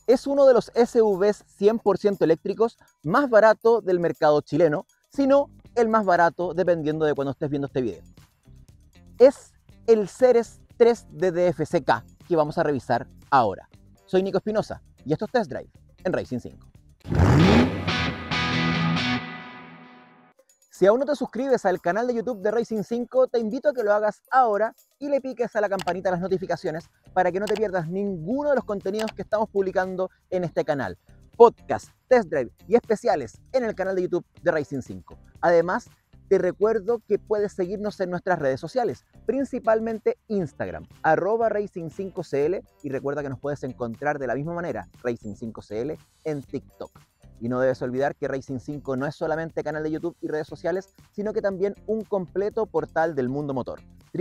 Es uno de los SUVs 100% eléctricos más barato del mercado chileno, sino el más barato dependiendo de cuando estés viendo este video. Es el Ceres 3 de DFCK que vamos a revisar ahora. Soy Nico Espinosa y esto es Test Drive en Racing 5. Si aún no te suscribes al canal de YouTube de Racing 5, te invito a que lo hagas ahora y le piques a la campanita de las notificaciones para que no te pierdas ninguno de los contenidos que estamos publicando en este canal. Podcast, Test Drive y especiales en el canal de YouTube de Racing 5. Además, te recuerdo que puedes seguirnos en nuestras redes sociales, principalmente Instagram, @Racing5CL, y recuerda que nos puedes encontrar de la misma manera, Racing5CL, en TikTok. Y no debes olvidar que Racing 5 no es solamente canal de YouTube y redes sociales, sino que también un completo portal del mundo motor,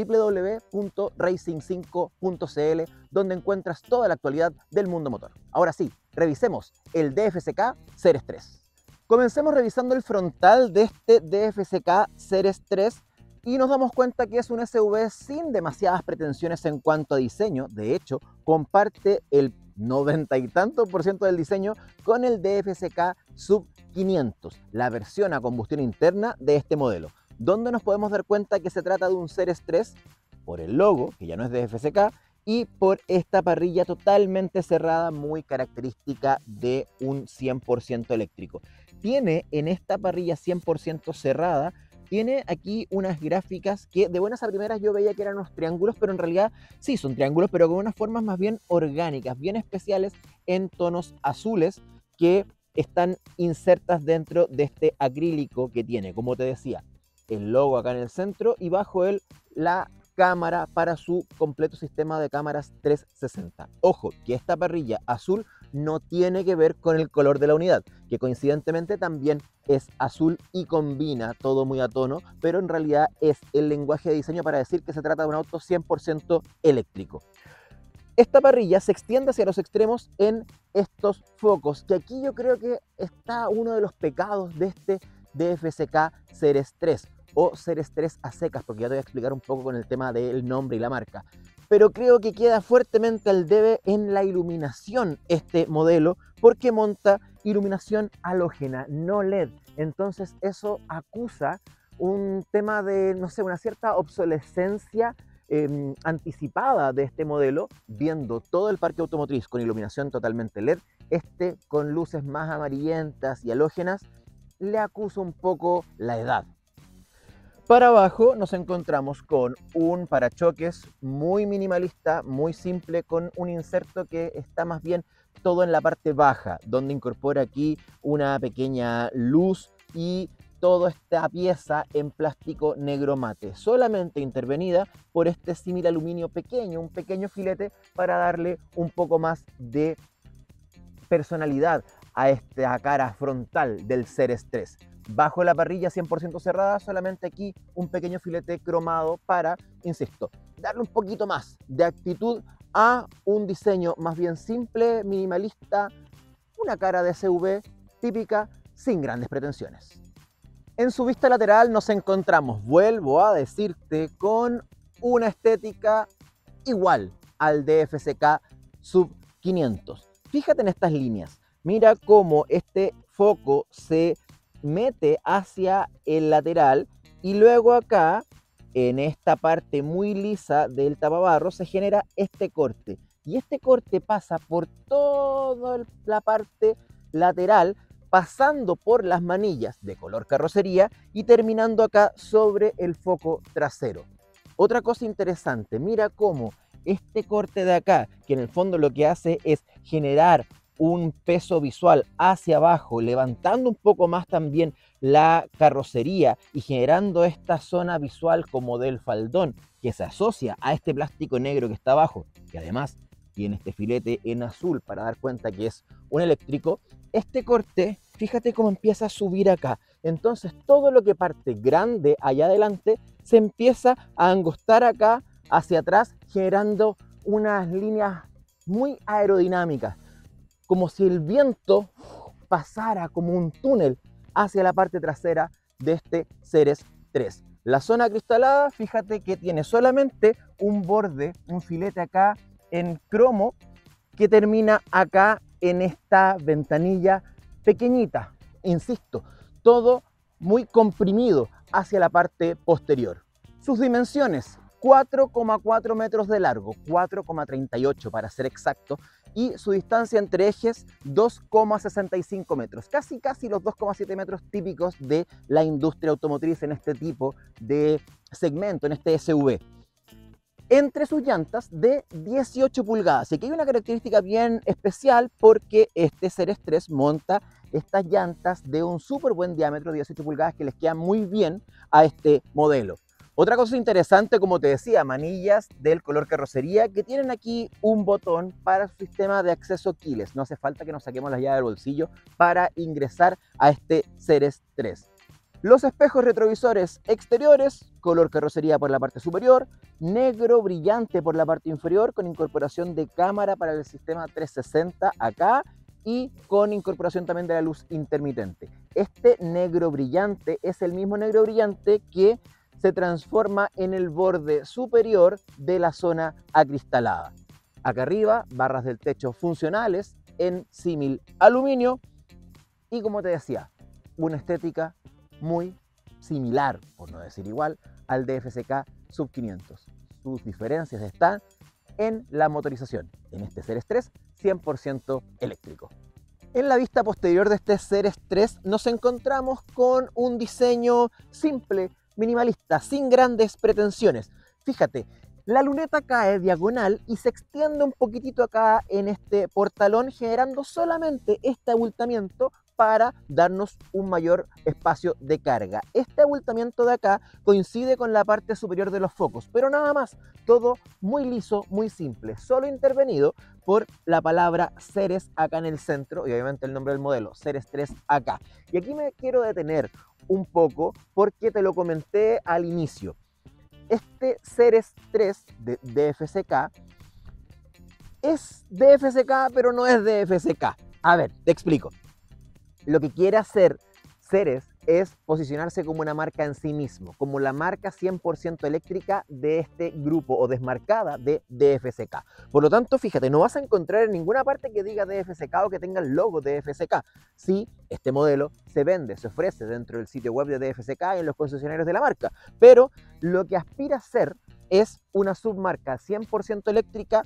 www.racing5.cl, donde encuentras toda la actualidad del mundo motor. Ahora sí, revisemos el DFCK Ceres 3. Comencemos revisando el frontal de este DFCK Ceres 3 y nos damos cuenta que es un SUV sin demasiadas pretensiones en cuanto a diseño. De hecho, comparte el 90 y tanto % del diseño con el DFCK Sub 500, la versión a combustión interna de este modelo, donde nos podemos dar cuenta que se trata de un Ceres 3 por el logo, que ya no es DFCK, y por esta parrilla totalmente cerrada, muy característica de un 100% eléctrico. Tiene en esta parrilla 100% cerrada, tiene aquí unas gráficas que de buenas a primeras yo veía que eran unos triángulos, pero en realidad sí son triángulos, pero con unas formas más bien orgánicas, bien especiales en tonos azules que están insertas dentro de este acrílico que tiene, como te decía, el logo acá en el centro y bajo él la cámara para su completo sistema de cámaras 360. Ojo, que esta parrilla azul no tiene que ver con el color de la unidad, que coincidentemente también es azul y combina todo muy a tono, pero en realidad es el lenguaje de diseño para decir que se trata de un auto 100% eléctrico. Esta parrilla se extiende hacia los extremos en estos focos, que aquí yo creo que está uno de los pecados de este DFCK Ceres 3 o Ceres 3 a secas, porque ya te voy a explicar un poco con el tema del nombre y la marca. Pero creo que queda fuertemente al debe en la iluminación este modelo, porque monta iluminación halógena, no LED. Entonces eso acusa un tema de, no sé, una cierta obsolescencia anticipada de este modelo, viendo todo el parque automotriz con iluminación totalmente LED, este con luces más amarillentas y halógenas, le acusa un poco la edad. Para abajo nos encontramos con un parachoques muy minimalista, muy simple, con un inserto que está más bien todo en la parte baja, donde incorpora aquí una pequeña luz y toda esta pieza en plástico negro mate, solamente intervenida por este símil aluminio pequeño, un pequeño filete para darle un poco más de personalidad a esta cara frontal del Ceres 3. Bajo la parrilla 100% cerrada, solamente aquí un pequeño filete cromado para, insisto, darle un poquito más de actitud a un diseño más bien simple, minimalista, una cara de SUV típica, sin grandes pretensiones. En su vista lateral nos encontramos, vuelvo a decirte, con una estética igual al DFCK Sub 500. Fíjate en estas líneas, mira cómo este foco se mete hacia el lateral y luego acá, en esta parte muy lisa del tapabarro, se genera este corte. Y este corte pasa por toda la parte lateral, pasando por las manillas de color carrocería y terminando acá sobre el foco trasero. Otra cosa interesante, mira cómo este corte de acá, que en el fondo lo que hace es generar un peso visual hacia abajo, levantando un poco más también la carrocería y generando esta zona visual como del faldón que se asocia a este plástico negro que está abajo, que además tiene este filete en azul para dar cuenta que es un eléctrico. Este corte, fíjate cómo empieza a subir acá. Entonces todo lo que parte grande allá adelante se empieza a angostar acá hacia atrás, generando unas líneas muy aerodinámicas, como si el viento pasara como un túnel hacia la parte trasera de este Ceres 3. La zona acristalada, fíjate que tiene solamente un borde, un filete acá en cromo, que termina acá en esta ventanilla pequeñita, insisto, todo muy comprimido hacia la parte posterior. Sus dimensiones, 4,4 metros de largo, 4,38 para ser exacto, y su distancia entre ejes 2,65 metros, casi los 2,7 metros típicos de la industria automotriz en este tipo de segmento, en este SUV. Entre sus llantas de 18 pulgadas. Y aquí hay una característica bien especial porque este Ceres 3 monta estas llantas de un súper buen diámetro, 18 pulgadas, que les quedan muy bien a este modelo. Otra cosa interesante, como te decía, manillas del color carrocería que tienen aquí un botón para su sistema de acceso keyless. No hace falta que nos saquemos la llave del bolsillo para ingresar a este Ceres 3. Los espejos retrovisores exteriores, color carrocería por la parte superior, negro brillante por la parte inferior, con incorporación de cámara para el sistema 360 acá y con incorporación también de la luz intermitente. Este negro brillante es el mismo negro brillante que se transforma en el borde superior de la zona acristalada. Acá arriba, barras del techo funcionales en símil aluminio y, como te decía, una estética muy similar, por no decir igual, al DFSK Sub 500. Sus diferencias están en la motorización, en este Ceres 3 100% eléctrico. En la vista posterior de este Ceres 3 nos encontramos con un diseño simple, minimalista, sin grandes pretensiones. Fíjate, la luneta cae diagonal y se extiende un poquitito acá en este portalón, generando solamente este abultamiento para darnos un mayor espacio de carga. Este abultamiento de acá coincide con la parte superior de los focos, pero nada más, todo muy liso, muy simple, solo intervenido por la palabra Ceres acá en el centro y obviamente el nombre del modelo, Ceres 3 acá. Y aquí me quiero detener un poco porque te lo comenté al inicio. Este Ceres 3 de DFSK es DFSK, pero no es DFSK. A ver, te explico. Lo que quiere hacer Ceres es posicionarse como una marca en sí mismo, como la marca 100% eléctrica de este grupo o desmarcada de DFSK. Por lo tanto, fíjate, no vas a encontrar en ninguna parte que diga DFSK o que tenga el logo DFSK. Sí, este modelo se vende, se ofrece dentro del sitio web de DFSK y en los concesionarios de la marca, pero lo que aspira a ser es una submarca 100% eléctrica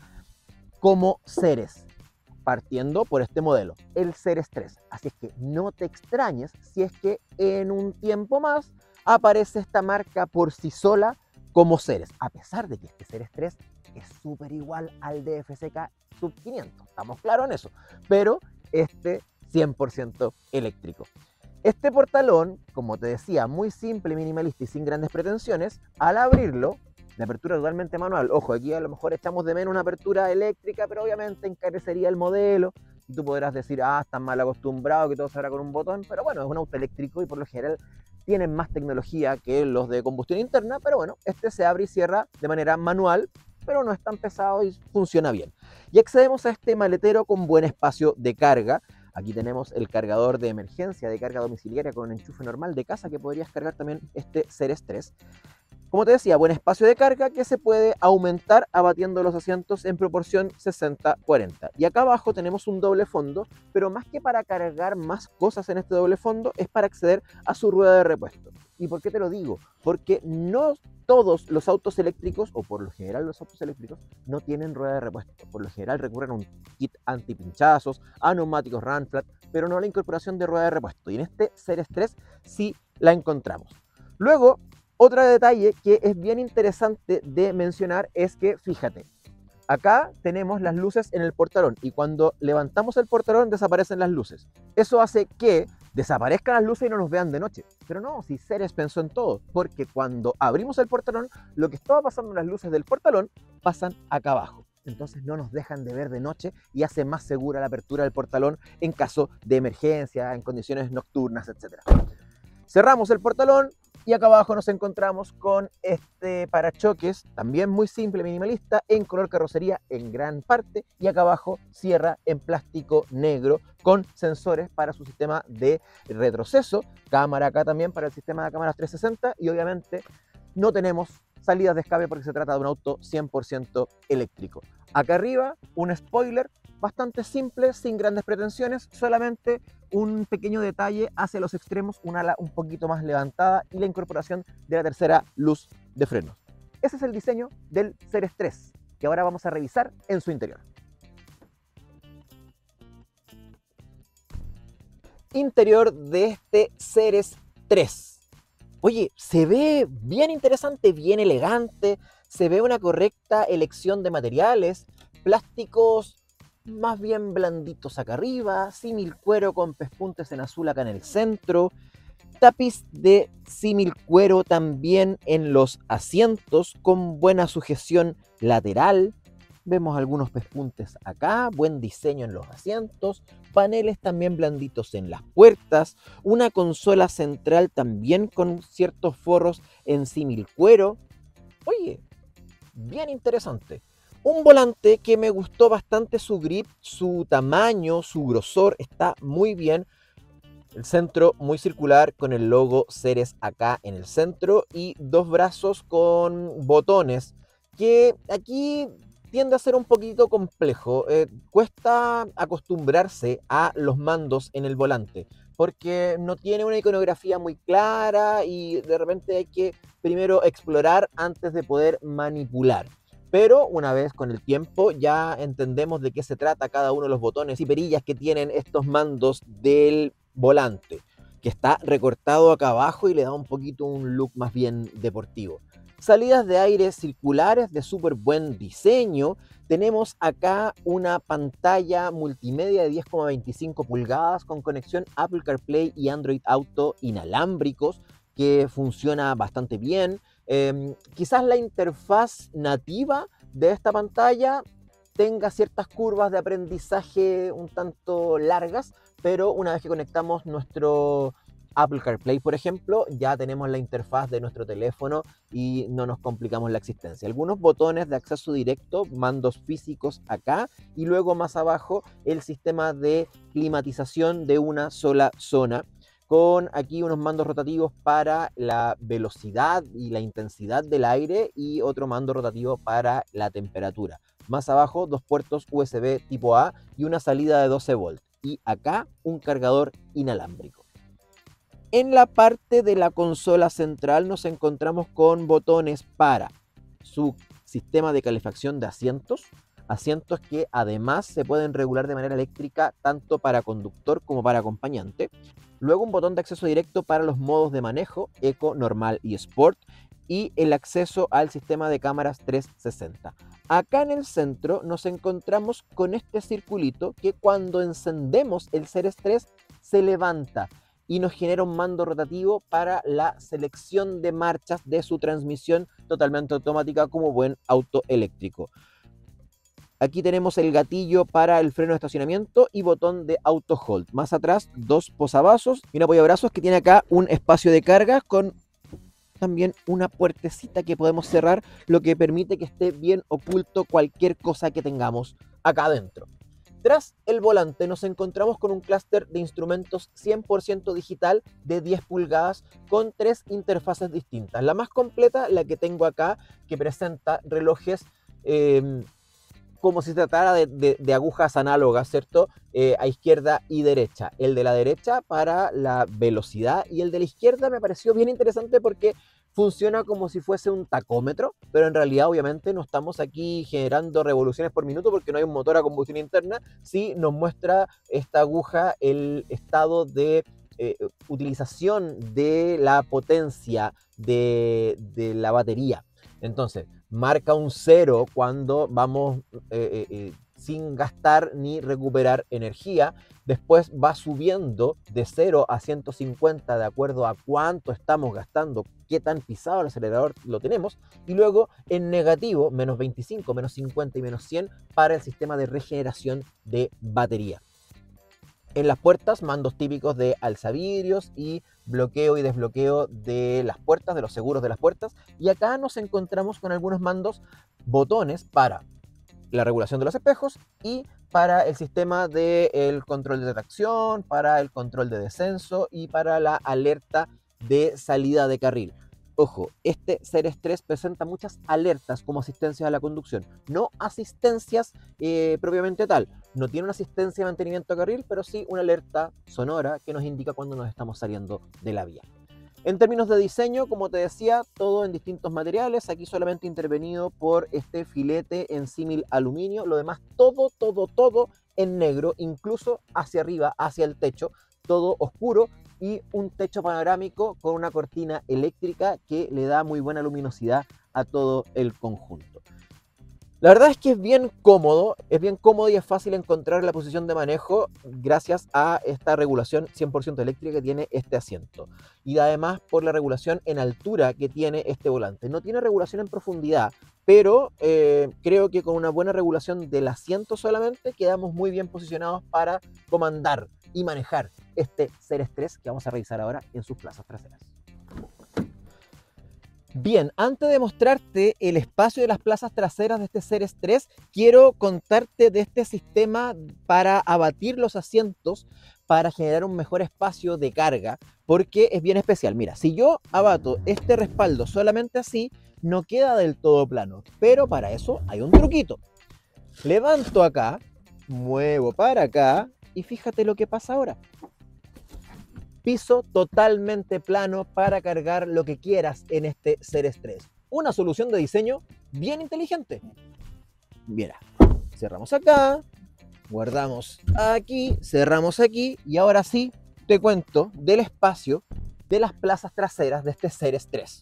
como Ceres, partiendo por este modelo, el Ceres 3. Así es que no te extrañes si es que en un tiempo más aparece esta marca por sí sola como Ceres, a pesar de que este Ceres 3 es súper igual al DFSK Sub 500, estamos claros en eso, pero este 100% eléctrico. Este portalón, como te decía, muy simple, minimalista y sin grandes pretensiones, al abrirlo, de apertura totalmente manual. Ojo, aquí a lo mejor echamos de menos una apertura eléctrica, pero obviamente encarecería el modelo. Y tú podrás decir, están mal acostumbrados, que todo se hará con un botón. Pero bueno, es un auto eléctrico y por lo general tienen más tecnología que los de combustión interna. Pero bueno, este se abre y cierra de manera manual, pero no es tan pesado y funciona bien. Y accedemos a este maletero con buen espacio de carga. Aquí tenemos el cargador de emergencia de carga domiciliaria con enchufe normal de casa que podrías cargar también este Ceres 3. Como te decía, buen espacio de carga que se puede aumentar abatiendo los asientos en proporción 60-40. Y acá abajo tenemos un doble fondo, pero más que para cargar más cosas en este doble fondo, es para acceder a su rueda de repuesto. ¿Y por qué te lo digo? Porque no todos los autos eléctricos, o por lo general los autos eléctricos, no tienen rueda de repuesto. Por lo general recurren a un kit antipinchazos, a neumáticos run flat, pero no a la incorporación de rueda de repuesto. Y en este Ceres 3 sí la encontramos. Luego, otro detalle que es bien interesante de mencionar es que, fíjate, acá tenemos las luces en el portalón y cuando levantamos el portalón desaparecen las luces. Eso hace que desaparezcan las luces y no nos vean de noche. Pero no, si Ceres pensó en todo, porque cuando abrimos el portalón, lo que estaba pasando en las luces del portalón pasan acá abajo. Entonces no nos dejan de ver de noche y hace más segura la apertura del portalón en caso de emergencia, en condiciones nocturnas, etc. Cerramos el portalón y acá abajo nos encontramos con este parachoques, también muy simple, minimalista, en color carrocería en gran parte, y acá abajo cierra en plástico negro con sensores para su sistema de retroceso, cámara acá también para el sistema de cámaras 360 y obviamente no tenemos salidas de escape porque se trata de un auto 100% eléctrico. Acá arriba un spoiler bastante simple, sin grandes pretensiones, solamente un pequeño detalle hacia los extremos, un ala un poquito más levantada y la incorporación de la tercera luz de frenos. Ese es el diseño del Ceres 3, que ahora vamos a revisar en su interior. Interior de este Ceres 3. Oye, se ve bien interesante, bien elegante, se ve una correcta elección de materiales, plásticos más bien blanditos acá arriba, símil cuero con pespuntes en azul acá en el centro, tapiz de símil cuero también en los asientos con buena sujeción lateral. Vemos algunos pespuntes acá, buen diseño en los asientos, paneles también blanditos en las puertas, una consola central también con ciertos forros en símil cuero. Oye, bien interesante. Un volante que me gustó bastante su grip, su tamaño, su grosor, está muy bien. El centro muy circular con el logo Ceres acá en el centro y dos brazos con botones que aquí tiende a ser un poquito complejo. Cuesta acostumbrarse a los mandos en el volante porque no tiene una iconografía muy clara y de repente hay que primero explorar antes de poder manipular. Pero una vez con el tiempo ya entendemos de qué se trata cada uno de los botones y perillas que tienen estos mandos del volante, que está recortado acá abajo y le da un poquito un look más bien deportivo. Salidas de aire circulares de súper buen diseño. Tenemos acá una pantalla multimedia de 10,25 pulgadas con conexión Apple CarPlay y Android Auto inalámbricos que funciona bastante bien. Quizás la interfaz nativa de esta pantalla tenga ciertas curvas de aprendizaje un tanto largas, pero una vez que conectamos nuestro Apple CarPlay, por ejemplo, ya tenemos la interfaz de nuestro teléfono y no nos complicamos la existencia. Algunos botones de acceso directo, mandos físicos acá y luego más abajo el sistema de climatización de una sola zona, con aquí unos mandos rotativos para la velocidad y la intensidad del aire y otro mando rotativo para la temperatura. Más abajo, dos puertos USB tipo A y una salida de 12 volts. Y acá un cargador inalámbrico. En la parte de la consola central nos encontramos con botones para su sistema de calefacción de asientos, asientos que además se pueden regular de manera eléctrica tanto para conductor como para acompañante. Luego un botón de acceso directo para los modos de manejo, Eco, Normal y Sport, y el acceso al sistema de cámaras 360. Acá en el centro nos encontramos con este circulito que cuando encendemos el Ceres 3 se levanta y nos genera un mando rotativo para la selección de marchas de su transmisión totalmente automática como buen auto eléctrico. Aquí tenemos el gatillo para el freno de estacionamiento y botón de auto hold. Más atrás, dos posavasos y un apoyabrazos que tiene acá un espacio de carga con también una puertecita que podemos cerrar, lo que permite que esté bien oculto cualquier cosa que tengamos acá adentro. Tras el volante nos encontramos con un clúster de instrumentos 100% digital de 10 pulgadas con tres interfaces distintas. La más completa, la que tengo acá, que presenta relojes como si se tratara de agujas análogas, ¿cierto? A izquierda y derecha. El de la derecha para la velocidad y el de la izquierda me pareció bien interesante porque funciona como si fuese un tacómetro, pero en realidad obviamente no estamos aquí generando revoluciones por minuto porque no hay un motor a combustión interna. Sí nos muestra esta aguja el estado de utilización de la potencia de la batería. Entonces, marca un 0 cuando vamos sin gastar ni recuperar energía. Después va subiendo de 0 a 150 de acuerdo a cuánto estamos gastando, qué tan pisado el acelerador lo tenemos. Y luego en negativo, menos 25, menos 50 y menos 100 para el sistema de regeneración de batería. En las puertas, mandos típicos de alzavidrios y bloqueo y desbloqueo de las puertas, de los seguros de las puertas. Y acá nos encontramos con algunos mandos, botones para la regulación de los espejos y para el sistema del control de tracción, para el control de descenso y para la alerta de salida de carril. Ojo, este Ceres 3 presenta muchas alertas como asistencias a la conducción, no asistencias propiamente tal. No tiene una asistencia de mantenimiento a carril, pero sí una alerta sonora que nos indica cuando nos estamos saliendo de la vía. En términos de diseño, como te decía, todo en distintos materiales, aquí solamente intervenido por este filete en símil aluminio, lo demás todo en negro, incluso hacia arriba, hacia el techo, todo oscuro, y un techo panorámico con una cortina eléctrica que le da muy buena luminosidad a todo el conjunto. La verdad es que es bien cómodo y es fácil encontrar la posición de manejo gracias a esta regulación 100% eléctrica que tiene este asiento. Y además por la regulación en altura que tiene este volante. No tiene regulación en profundidad, pero creo que con una buena regulación del asiento solamente quedamos muy bien posicionados para comandar y manejar este Ceres 3 que vamos a revisar ahora en sus plazas traseras. Bien, antes de mostrarte el espacio de las plazas traseras de este Ceres 3, quiero contarte de este sistema para abatir los asientos para generar un mejor espacio de carga, porque es bien especial. Mira, si yo abato este respaldo solamente así, no queda del todo plano, pero para eso hay un truquito. Levanto acá, muevo para acá y fíjate lo que pasa ahora. Piso totalmente plano para cargar lo que quieras en este Ceres 3. Una solución de diseño bien inteligente. Mira, cerramos acá, guardamos aquí, cerramos aquí y ahora sí te cuento del espacio de las plazas traseras de este Ceres 3.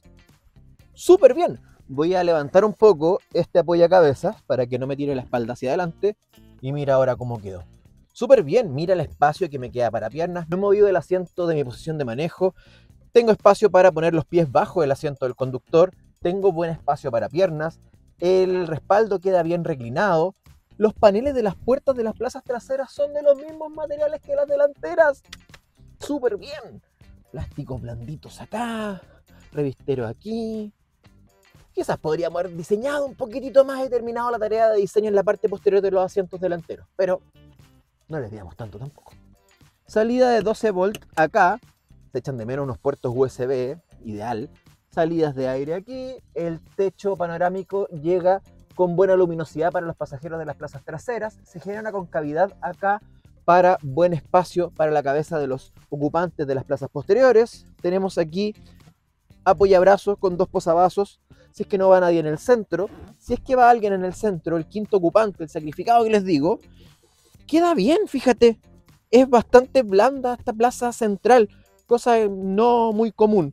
Súper bien. Voy a levantar un poco este apoyacabezas para que no me tire la espalda hacia adelante y mira ahora cómo quedó. Súper bien, mira el espacio que me queda para piernas, no he movido el asiento de mi posición de manejo, tengo espacio para poner los pies bajo el asiento del conductor, tengo buen espacio para piernas, el respaldo queda bien reclinado, los paneles de las puertas de las plazas traseras son de los mismos materiales que las delanteras. Súper bien, plásticos blanditos acá, revistero aquí. Quizás podríamos haber diseñado un poquitito más y terminado la tarea de diseño en la parte posterior de los asientos delanteros, pero no les digamos tanto tampoco. Salida de 12 volts acá, se echan de menos unos puertos USB, ideal. Salidas de aire aquí, el techo panorámico llega con buena luminosidad para los pasajeros de las plazas traseras, se genera una concavidad acá para buen espacio para la cabeza de los ocupantes de las plazas posteriores. Tenemos aquí apoyabrazos con dos posavasos, si es que no va nadie en el centro. Si es que va alguien en el centro, el quinto ocupante, el sacrificado que les digo, queda bien, fíjate. Es bastante blanda esta plaza central, cosa no muy común.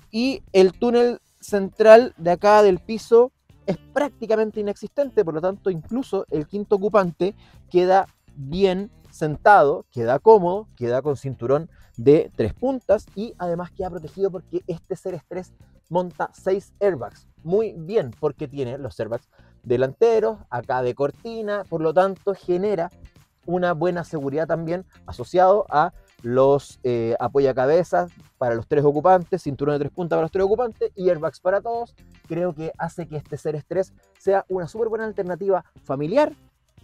Y el túnel central de acá del piso es prácticamente inexistente, por lo tanto incluso el quinto ocupante queda bien sentado, queda cómodo, queda con cinturón de 3 puntas y además queda protegido porque este Ceres 3 monta 6 airbags. Muy bien, porque tiene los airbags delanteros, acá de cortina, por lo tanto genera una buena seguridad también asociado a los apoyacabezas para los 3 ocupantes, cinturón de 3 puntas para los 3 ocupantes y airbags para todos. Creo que hace que este Ceres 3 sea una súper buena alternativa familiar,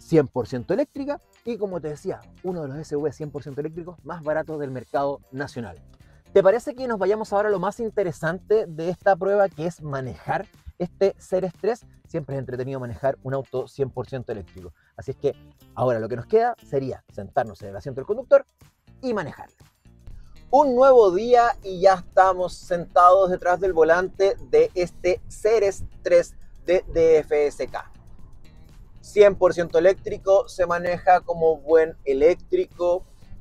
100% eléctrica y, como te decía, uno de los SUV 100% eléctricos más baratos del mercado nacional. ¿Te parece que nos vayamos ahora a lo más interesante de esta prueba, que es manejar este Ceres 3? Siempre es entretenido manejar un auto 100% eléctrico. Así es que ahora lo que nos queda sería sentarnos en el asiento del conductor y manejarlo. Un nuevo día y ya estamos sentados detrás del volante de este Ceres 3 de DFSK. 100% eléctrico, se maneja como buen eléctrico,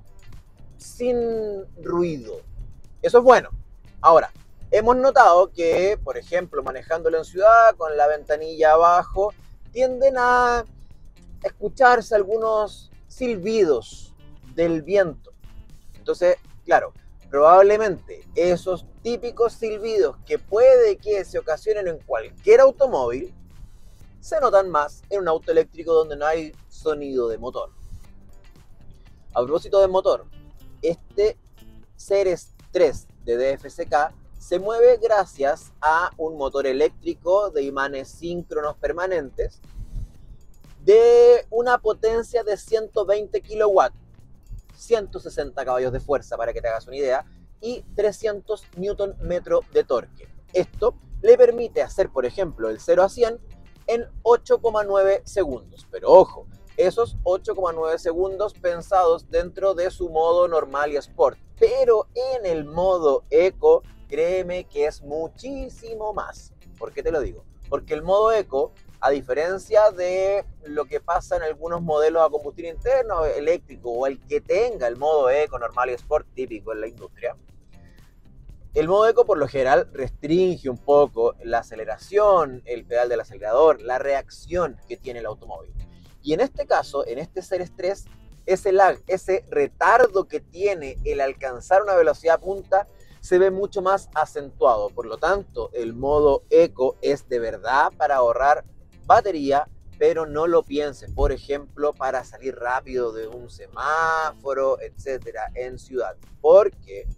sin ruido. Eso es bueno. Ahora, hemos notado que, por ejemplo, manejándolo en ciudad, con la ventanilla abajo, tienden a escucharse algunos silbidos del viento. Entonces, claro, probablemente esos típicos silbidos que puede que se ocasionen en cualquier automóvil, se notan más en un auto eléctrico donde no hay sonido de motor. A propósito de motor, este Ceres 3 de DFSK se mueve gracias a un motor eléctrico de imanes síncronos permanentes de una potencia de 120 kW, 160 caballos de fuerza para que te hagas una idea, y 300 Nm de torque. Esto le permite hacer, por ejemplo, el 0 a 100 en 8,9 segundos. Pero ojo, esos 8,9 segundos pensados dentro de su modo normal y Sport. Pero en el modo Eco, créeme que es muchísimo más. ¿Por qué te lo digo? Porque el modo Eco, a diferencia de lo que pasa en algunos modelos a combustión interno, eléctrico, o el que tenga el modo Eco, normal y Sport típico en la industria, el modo Eco por lo general restringe un poco la aceleración, el pedal del acelerador, la reacción que tiene el automóvil. Y en este caso, en este Series 3, ese lag, ese retardo que tiene el alcanzar una velocidad punta, se ve mucho más acentuado. Por lo tanto, el modo Eco es de verdad para ahorrar batería, pero no lo pienses, por ejemplo, para salir rápido de un semáforo, etcétera, en ciudad. Porque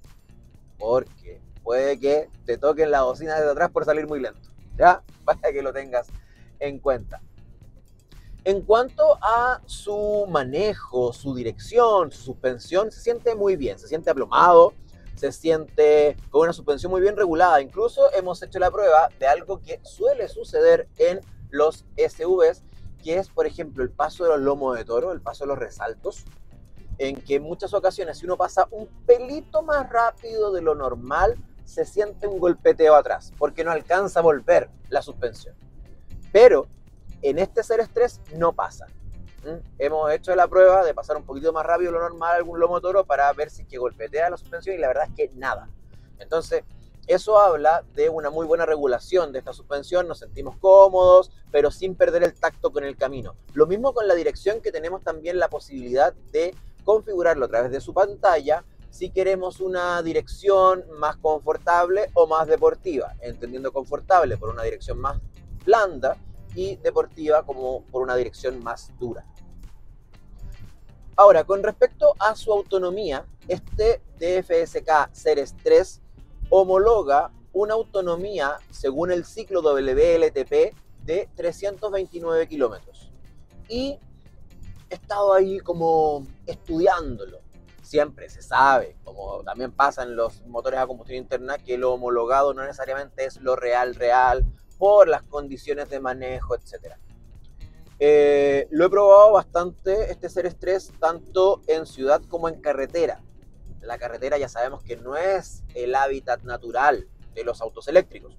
puede que te toquen la bocina de atrás por salir muy lento, ¿ya? Para que lo tengas en cuenta. En cuanto a su manejo, su dirección, su suspensión, se siente muy bien, se siente aplomado, se siente con una suspensión muy bien regulada. Incluso hemos hecho la prueba de algo que suele suceder en los SUVs, que es, por ejemplo, el paso de los lomos de toro, el paso de los resaltos, en que en muchas ocasiones, si uno pasa un pelito más rápido de lo normal, se siente un golpeteo atrás, porque no alcanza a volver la suspensión. Pero en este Series 3 no pasa. Hemos hecho la prueba de pasar un poquito más rápido de lo normal algún lomo de toro para ver si es que golpetea la suspensión, y la verdad es que nada. Entonces, eso habla de una muy buena regulación de esta suspensión, nos sentimos cómodos, pero sin perder el tacto con el camino. Lo mismo con la dirección, que tenemos también la posibilidad de configurarlo a través de su pantalla si queremos una dirección más confortable o más deportiva, entendiendo confortable por una dirección más blanda y deportiva como por una dirección más dura. Ahora, con respecto a su autonomía, este DFSK Series 3 homologa una autonomía, según el ciclo WLTP, de 329 kilómetros. Y he estado ahí como estudiándolo. Siempre se sabe, como también pasa en los motores a combustión interna, que lo homologado no necesariamente es lo real por las condiciones de manejo, etc. Lo he probado bastante, este Series 3, tanto en ciudad como en carretera. La carretera ya sabemos que no es el hábitat natural de los autos eléctricos.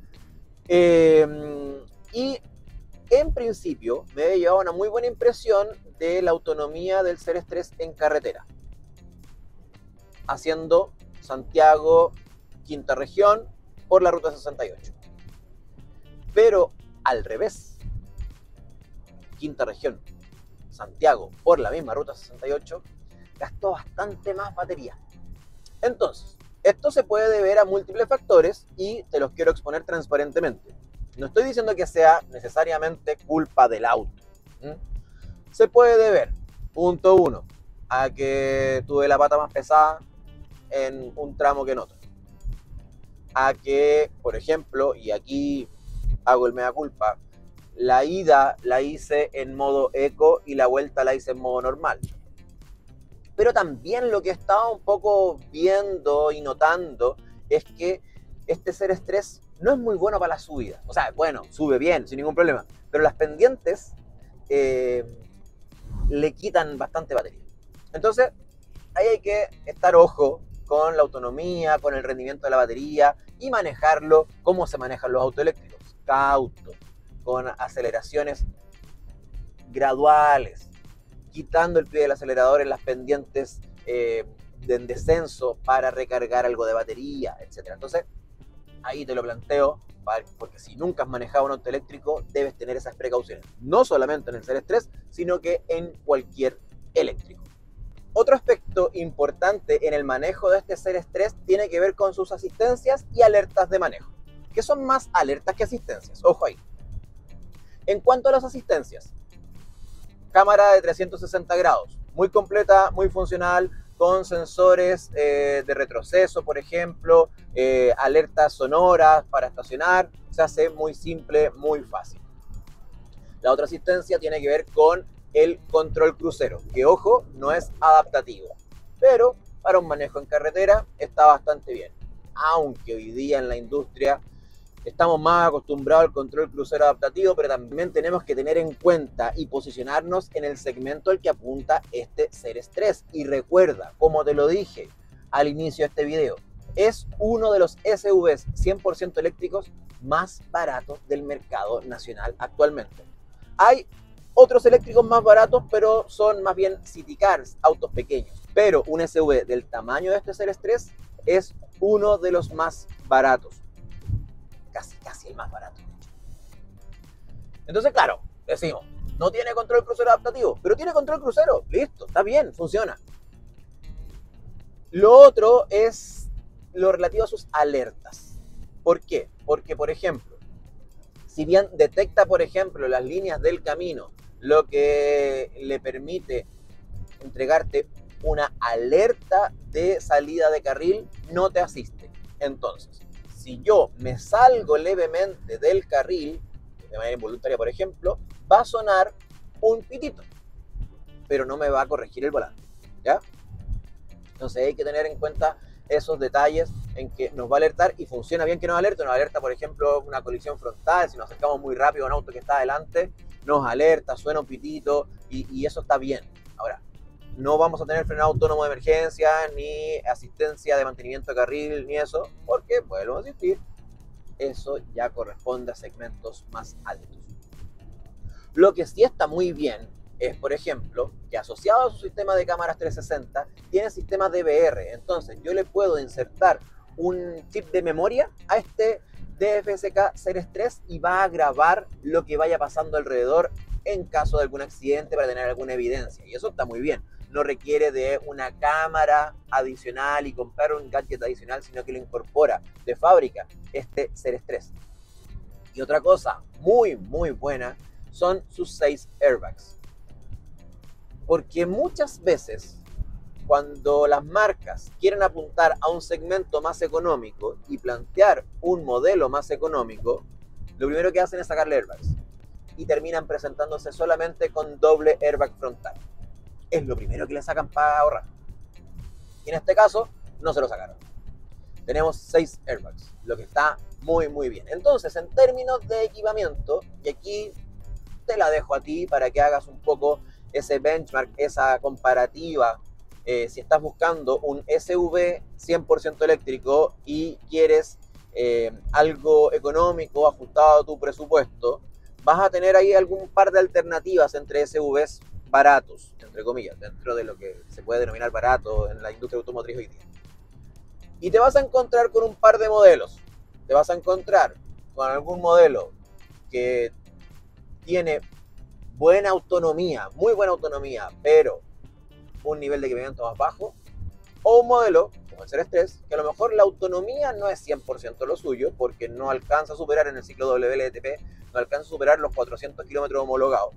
Y en principio me he llevado una muy buena impresión de la autonomía del Series 3 en carretera, haciendo Santiago, quinta región, por la ruta 68. Pero al revés, quinta región, Santiago, por la misma ruta 68, gastó bastante más batería. Entonces, esto se puede deber a múltiples factores y te los quiero exponer transparentemente. No estoy diciendo que sea necesariamente culpa del auto. Se puede deber, punto 1, a que tuve la pata más pesada en un tramo que en otro. A que, por ejemplo, y aquí hago el mea culpa, la ida la hice en modo Eco y la vuelta la hice en modo normal. Pero también lo que estaba un poco viendo y notando es que este Series 3 no es muy bueno para la subida. O sea, bueno, sube bien, sin ningún problema, pero las pendientes le quitan bastante batería. Entonces, ahí hay que estar ojo con la autonomía, con el rendimiento de la batería y manejarlo como se manejan los autos eléctricos. Cauto, con aceleraciones graduales, quitando el pie del acelerador en las pendientes de descenso para recargar algo de batería, etc. Entonces, ahí te lo planteo, porque si nunca has manejado un auto eléctrico, debes tener esas precauciones. No solamente en el Series 3, sino que en cualquier eléctrico. Otro aspecto importante en el manejo de este Series 3 tiene que ver con sus asistencias y alertas de manejo, que son más alertas que asistencias. Ojo ahí. En cuanto a las asistencias, cámara de 360 grados, muy completa, muy funcional, con sensores de retroceso, por ejemplo, alertas sonoras para estacionar. Se hace muy simple, muy fácil. La otra asistencia tiene que ver con el control crucero, que ojo, no es adaptativo, pero para un manejo en carretera está bastante bien. Aunque hoy día en la industria Estamos más acostumbrados al control crucero adaptativo, pero también tenemos que tener en cuenta y posicionarnos en el segmento al que apunta este Ceres 3. Y recuerda, como te lo dije al inicio de este video, es uno de los SUVs 100% eléctricos más baratos del mercado nacional actualmente. Hay otros eléctricos más baratos, pero son más bien city cars, autos pequeños. Pero un SUV del tamaño de este Ceres 3 es uno de los más baratos. Casi el más barato, de hecho. Entonces, claro, decimos, no tiene control crucero adaptativo, pero tiene control crucero. Listo, está bien, funciona. Lo otro es lo relativo a sus alertas. ¿Por qué? Porque, por ejemplo, si bien detecta, por ejemplo, las líneas del camino, lo que le permite entregarte una alerta de salida de carril, no te asiste. Entonces, si yo me salgo levemente del carril, de manera involuntaria, por ejemplo, va a sonar un pitito, pero no me va a corregir el volante, ¿ya? Entonces hay que tener en cuenta esos detalles en que nos va a alertar y funciona bien que nos alerta, por ejemplo, una colisión frontal, si nos acercamos muy rápido a un auto que está adelante, nos alerta, suena un pitito y eso está bien. Ahora, no vamos a tener frenado autónomo de emergencia, ni asistencia de mantenimiento de carril, ni eso, porque, vuelvo a insistir, eso ya corresponde a segmentos más altos. Lo que sí está muy bien es, por ejemplo, que asociado a su sistema de cámaras 360, tiene sistemas DVR. Entonces, yo le puedo insertar un chip de memoria a este DFSK Ceres 3 y va a grabar lo que vaya pasando alrededor en caso de algún accidente para tener alguna evidencia. Y eso está muy bien. No requiere de una cámara adicional y comprar un gadget adicional, sino que lo incorpora de fábrica este Ceres 3. Y otra cosa muy buena son sus 6 airbags. Porque muchas veces cuando las marcas quieren apuntar a un segmento más económico y plantear un modelo más económico, lo primero que hacen es sacarle airbags y terminan presentándose solamente con doble airbag frontal. Es lo primero que le sacan para ahorrar. Y en este caso no se lo sacaron. Tenemos 6 airbags, lo que está muy bien. Entonces, en términos de equipamiento, y aquí te la dejo a ti para que hagas un poco ese benchmark, esa comparativa. Si estás buscando un SUV 100% eléctrico y quieres algo económico ajustado a tu presupuesto, vas a tener ahí algún par de alternativas entre SUVs baratos, entre comillas, dentro de lo que se puede denominar barato en la industria automotriz hoy día. Y te vas a encontrar con un par de modelos. Te vas a encontrar con algún modelo que tiene buena autonomía, muy buena autonomía, pero un nivel de equipamiento más bajo, o un modelo como el Ceres 3, que a lo mejor la autonomía no es 100% lo suyo, porque no alcanza a superar en el ciclo WLTP, no alcanza a superar los 400 kilómetros homologados,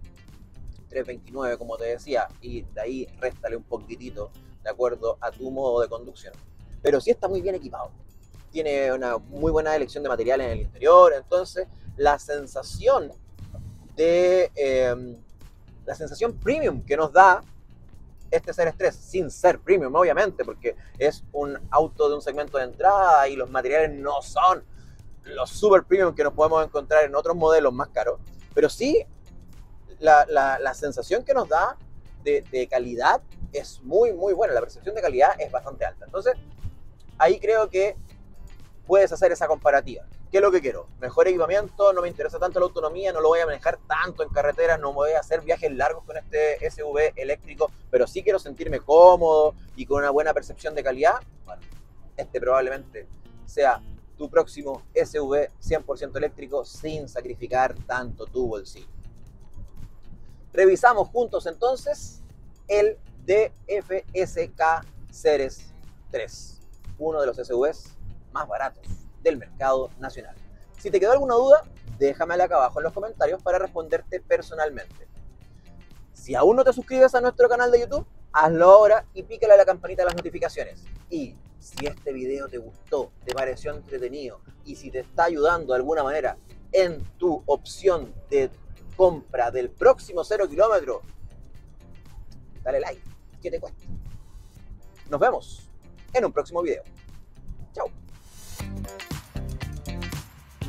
329 como te decía, y de ahí réstale un poquitito de acuerdo a tu modo de conducción. Pero sí está muy bien equipado, tiene una muy buena elección de materiales en el interior, entonces la sensación la sensación premium que nos da este Ceres 3, sin ser premium obviamente, porque es un auto de un segmento de entrada y los materiales no son los super premium que nos podemos encontrar en otros modelos más caros, pero sí la sensación que nos da de calidad es muy buena, la percepción de calidad es bastante alta. Entonces ahí creo que puedes hacer esa comparativa. ¿Qué es lo que quiero? Mejor equipamiento, no me interesa tanto la autonomía, no lo voy a manejar tanto en carretera, no voy a hacer viajes largos con este SUV eléctrico, pero sí quiero sentirme cómodo y con una buena percepción de calidad. Bueno, este probablemente sea tu próximo SUV 100% eléctrico sin sacrificar tanto tu bolsillo. Revisamos juntos entonces el DFSK Ceres 3, uno de los SUVs más baratos del mercado nacional. Si te quedó alguna duda, déjamela acá abajo en los comentarios para responderte personalmente. Si aún no te suscribes a nuestro canal de YouTube, hazlo ahora y pícale a la campanita de las notificaciones. Y si este video te gustó, te pareció entretenido y si te está ayudando de alguna manera en tu opción de compra del próximo 0 kilómetro, dale like, que te cuesta. Nos vemos en un próximo video. Chao.